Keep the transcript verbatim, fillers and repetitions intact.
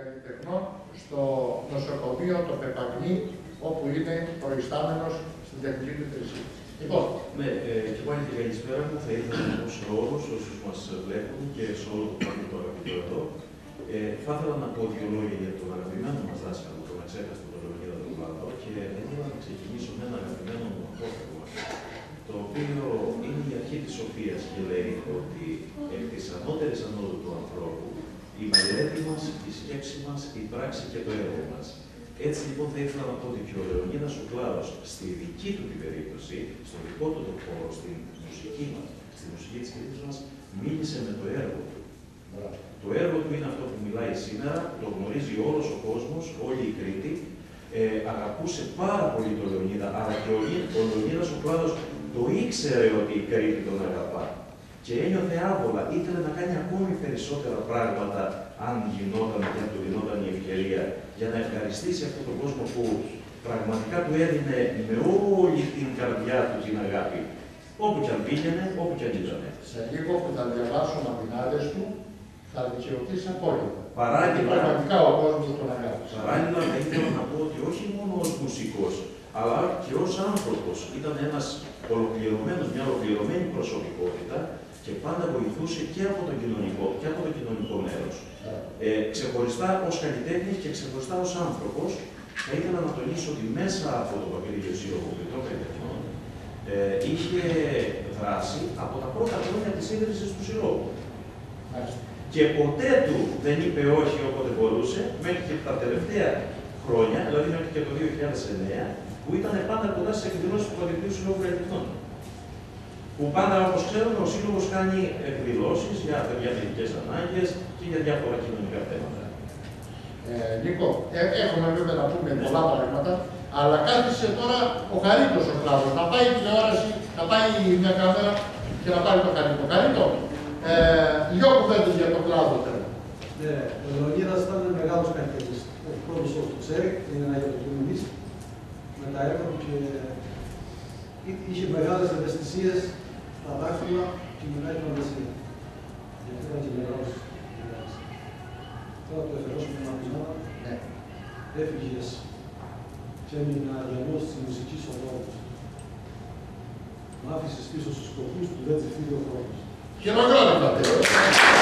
καλλιτεχνών στο νοσοκομείο το Πεπαγνή, όπου είναι προϊστάμενος στην τεχνική του υπηρεσία. Λοιπόν. Ναι, ε, και πάλι την καλησπέρα μου. Θα ήθελα να πω σε όλους όσους μας βλέπουν και σε όλο το πάνελ το αγαπητό εδώ. Ε, θα ήθελα να πω δύο λόγια για τον αγαπημένο μας δάσκαλο, τον αξέχαστο τον Λεωνίδα τον Κλάδο, και θα ήθελα να ξεκινήσω με ένα αγαπημένο μου απόφθεγμα, το οποίο είναι η αρχή της σοφίας και λέει ότι εκ της ανώτερης ανώδου του ανθρώπου η μελέτη μας, η σκέψη μας, η πράξη και το έργο μας. Έτσι λοιπόν θα ήθελα να πω ότι και ο Λεωνίδας ο Κλάδος στη δική του την περίπτωση, στο δικό του τον χώρο, στην μουσική μας, στη μουσική της κριτικής μας, μίλησε με το έργο του. Το έργο του είναι αυτό που μιλάει σήμερα, το γνωρίζει όλος ο κόσμος, όλη η Κρήτη. Ε, αγαπούσε πάρα πολύ τον Λεωνίδα, αλλά και ο, ο Λεωνίδας ο Κλάδος το ήξερε ότι η Κρήτη τον αγαπά. Και ένιωθε άβολα, ήθελε να κάνει ακόμη περισσότερα πράγματα, αν γινόταν και αν του δινόταν η ευκαιρία, για να ευχαριστήσει αυτόν τον κόσμο που πραγματικά του έδινε με όλη την καρδιά του την αγάπη. Όπου κι αν πήγαινε, όπου κι αν ήταν. Σε λίγο που θα διαβάσω μαθηνάδες του, θα δικαιωθείς απόλυτα. Παράλληλα, πραγματικά ο κόσμος τον αγάπησε. Παράλληλα, θα ήθελα να πω ότι όχι μόνο ως μουσικός, αλλά και ως άνθρωπος ήταν ένας ολοκληρωμένος, μια ολοκληρωμένη προσωπικότητα και πάντα βοηθούσε και από το κοινωνικό, και από το κοινωνικό μέρος. Ε, ξεχωριστά ως καλλιτέχνης και ξεχωριστά ως άνθρωπος, θα ήθελα να τονίσω ότι μέσα από το Παπηρίγιο Σύλλογο Κριτών Καλλιτεχνών ε, είχε δράσει από τα πρώτα χρόνια της ίδρυσης του Συλλόγου. Και ποτέ του δεν είπε όχι όποτε μπορούσε, μέχρι και τα τελευταία χρόνια, δηλαδή μέχρι και το δύο χιλιάδες εννέα, που ήταν πάντα κοντά στις εκδηλώσεις του Παπηρίγιου Συλλόγου Καλλιτεχνών. Που πάντα, όπως ξέρουμε, ο Σύλλογος κάνει εκδηλώσεις για διατηρητικές ανάγκες και για διάφορα κοινωνικά θέματα. Ε, Νίκο, ε, έχουμε βέβαια να πούμε πολλά πράγματα, αλλά κάθισε τώρα ο Χαρίτος ο Κλάδος, να πάει η τηλεόραση, να πάει μια κάμερα και να πάρει το Χαρίτο. Χαρίτο, ε, δυο κουβέντες για τον Κλάδο θέλω. Ναι, ο Λεωνίδας ήταν μεγάλος καλλιτέχνης. Ο πρώτος όσο το ξέρει, είναι ένα γεωτοκοιμονής με τα έργα του και είχε μεγάλες ευαισθησίες στα δάχτυλα και μεγάλη φαντασία. Γιατί ήταν και μεγάλος. Τώρα το εφερόσουμε μαθημάτα, ναι. Έφυγες και έμεινε αδιανός της μουσικής οδόρους. Μ' άφησες πίσω στους σκοπούς του, δεν φύγει ο χρόνος. Χειροκρότημα!